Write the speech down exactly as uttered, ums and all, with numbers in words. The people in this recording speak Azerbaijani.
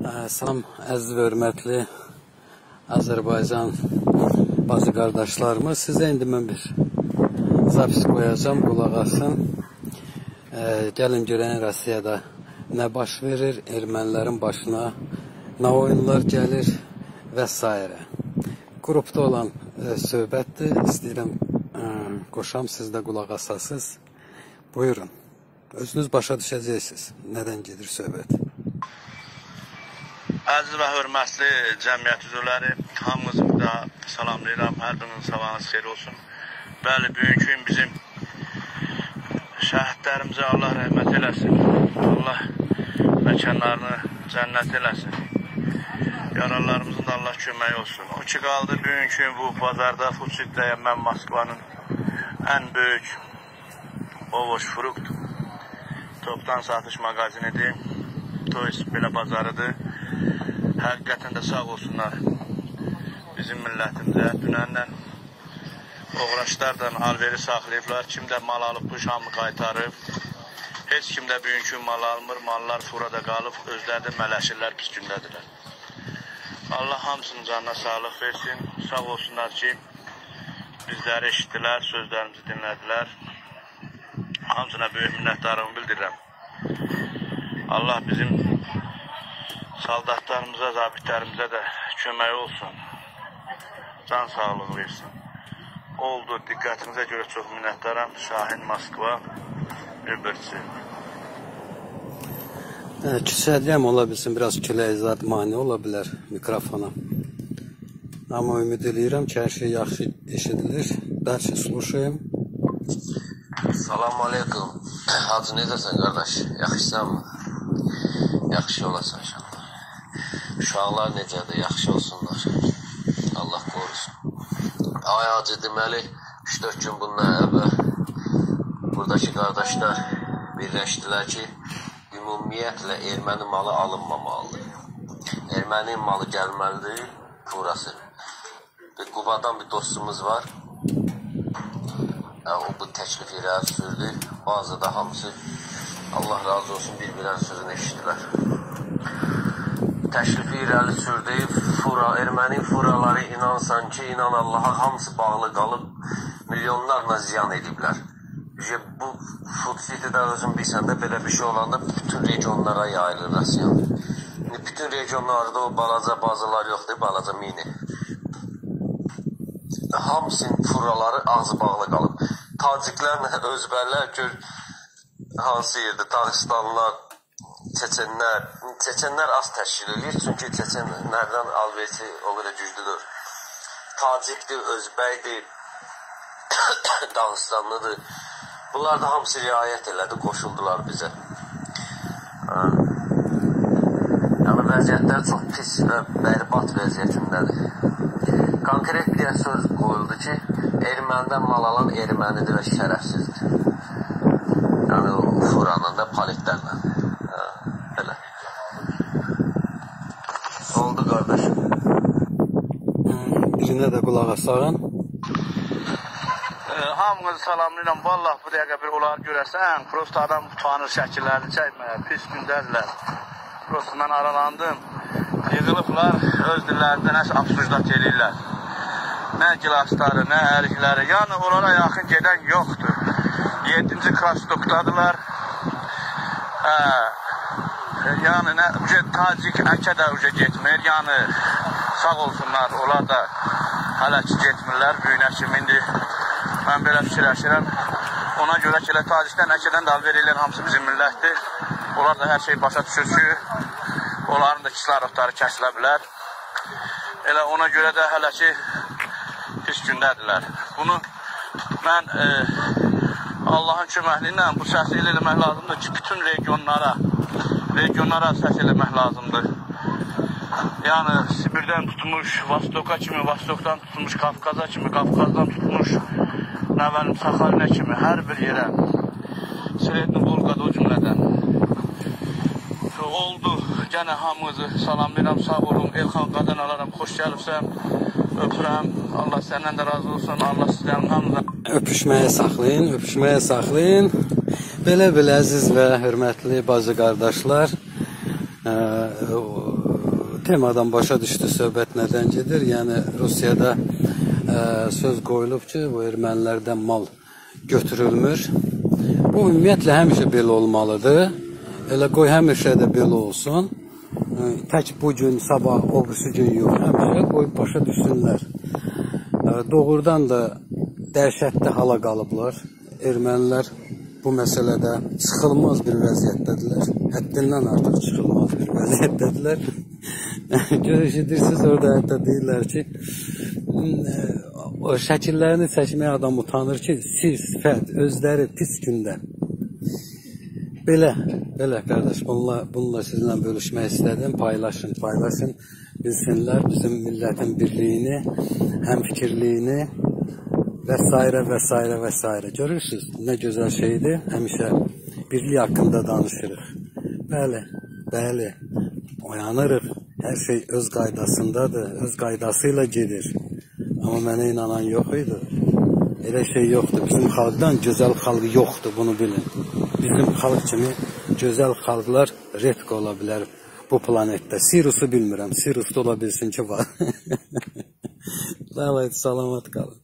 Salam, əziz və hörmətli Azərbaycan bacı qardaşlarımız. Sizə indi mən bir zapis qoyacağım, qulaq asın. Gəlin görən Rusiyada nə baş verir, ermənilərin başına nə oyunlar gəlir və s. Qrupda olan söhbətdir. İstəyirəm qoşam, siz də qulaq asasınız. Buyurun. Özünüz başa düşəcəksiniz nədən gedir söhbət. Əziz və hörmətli cəmiyyət üzvləri, hamınızı bir daha salamlayıram. Hər birinin sabahınız xeyir olsun. Bəli, bugünkü gün bizim şəhidlərimizə Allah rəhmət eləsin. Allah məkanlarını cənnət eləsin. Yaralarımızın da Allah kömək olsun. O ki qaldı bugünkü gün bu bazarda Futsit'də mən Moskvanın ən böyük ovoş frukt topdan satış mağazinidir. Toys belə bazarıdır. Həqiqətən də sağ olsunlar bizim millətimizə. Dünəndən uğraşlardan alveri saxlayıblar. Kim də mal alıb bu şamı qaytarıb. Heç kim də bugünkü mal almır. Mallar furada qalıb. Özləri də mələşirlər, pis gündədirlər. Allah hamısının canına sağlıq versin. Sağ olsunlar ki bizləri eşitdilər, sözlərimizi dinlədilər. Hamısına böyük minnətdarımı bildirirəm. Allah bizim saldatlarımıza, zabitlərimizə də kömək olsun. Can sağlığı versin. Oldu, diqqətinizə görə çox minnətdaram. Şahin Moskva, Öbürçü. Küçəliyəm ola bilsin, biraz külək zad mani ola bilər mikrofona. Amma ümid edirəm ki, hər şey yaxşı eşidilir. Dərsi sluşayım. Salam aleykum. Hacı, necəsən qardaş? Yaxşısan mı? Yaxşı olasan inşallah. Uşaqlar necədir? Yaxşı olsunlar. Allah qorusun. Ay hacı, deməli üç dörd gün bundan əvvəl buradakı qardaşlar birləşdilər ki, ümumiyyətlə erməni malı alınmamalıdır. Erməni malı gəlməlidir, burası. Qubadan bir dostumuz var. O bu təklif irəli sürdü. Bazı da hamısı Allah razı olsun bir-birinin sözünü eşitdilər. Təşrifi irəli sürdü. Fura, erməni furaları inansan ki, inan Allaha hamısı bağlı qalıb milyonlarla ziyan ediblər. Bu Food City'də özün bilsən də belə bir şey olanda bütün regionlara yayılır Rusiyan. Bütün regionlarda o balaca bazılar yoxdur, balaca mini. Hamısının furaları ağzı bağlı qalıb. Taciklərlə özbərlər gör hansı yerdə, Dağıstanlar, Çeçenlər. Çeçenlər az təşkil edir, çünki Çeçenlərdən alveti o qədər güclüdür. Tacikdir, özbəkdir, Dağıstanlıdır. Bunlar da hamısı riayət elədi, qoşuldular bizə. Yəni vəziyyətlər çox pis və bərbat vəziyyətindədir. Konkret bir söz qoyuldu ki, ermənidən mal alan ermənidir və şərəfsizdir. Yəni furanın da paletlərlə. Belə. Oldu qardaşım. Birinə də qulaq asağın. Hamınızı salamlayıram. Vallahi bu dəqiqə bir olar görəsən, prosto adam utanır şəkillərini çəkməyə, pis gündədirlər. Prosto mən aralandım. Yığılıblar, öz dillərində nəsə absurdat eləyirlər. Nə gilasları, nə ərikləri. Yəni onlara yaxın gedən yoxdur. yedinci Krastokdadılar. Yəni tacik əkə də uca getmir. Yəni sağ olsunlar, onlar da hələ ki getmirlər. Büyünə kimi indi mən belə fikirləşirəm. Ona görə ki, elə tacikdən əkədən də alver eləyən hamısı bizim millətdir. Onlar da hər şey başa düşür ki, onların da kislorodları kəsilə bilər. Elə ona görə də hələ ki pis gündədirlər. Bunu mən e, Allahın köməkliyi ilə bu səsi eləmək lazımdır ki, bütün regionlara, regionlara səs eləmək lazımdır. Yəni Sibirdən tutmuş, Vostoka kimi, Vostokdan tutmuş, Qafqaza kimi, Qafqazdan tutmuş, nə bəlim, Saxalinə kimi, hər bir yerə, Sredni Volqada o cümlədən. Oldu, gənə hamınızı salamlayıram, sağ olun, Elxan qadan alaram, xoş gəlibsəm, öpürəm, Allah səndən də razı olsun, Allah sizlərin hamıdan. Öpüşməyə saxlayın, öpüşməyə saxlayın. Belə-belə əziz və hörmətli bacı qardaşlar, temadan başa düşdü söhbət nədən gedir. Yəni Rusiyada ə, söz qoyulub ki, bu ermənilərdən mal götürülmür. Bu ümumiyyətlə həmişə belə olmalıdır. Elə qoy həmişə də belə olsun. Ə, tək bu gün, sabah, o birisi gün yox. Həmişə qoy başa düşsünlər. Ə, doğrudan da dəhşətli hala qalıblar. Ermənilər bu məsələdə çıxılmaz bir vəziyyətdədirlər. Həddindən artıq çıxılmaz bir vəziyyətdədirlər. Görüşürsünüz orada hətta deyirlər ki, o şəkillərini çəkməyə adam utanır ki, sir, sifət, özləri pis gündə. Belə, belə qardaş, bununla, bununla sizinlə bölüşmək istədim. Paylaşın, paylaşın. Bilsinlər bizim millətin birliyini, həmfikirliyini və s. və s. və s. Görürsünüz, nə gözəl şeydir. Həmişə birlik haqqında danışırıq. Bəli, bəli, oyanırıq. Hər şey öz qaydasındadır, öz qaydasıyla gedir. Amma mənə inanan yox idi. Elə şey yoxdur. Bizim xalqdan gözəl xalq yoxdur, bunu bilin. Bizim xalq kimi gözəl xalqlar redk ola bilər bu planetdə. Sirusu bilmirəm, Sirus da ola bilsin ki var. Salamat qalın.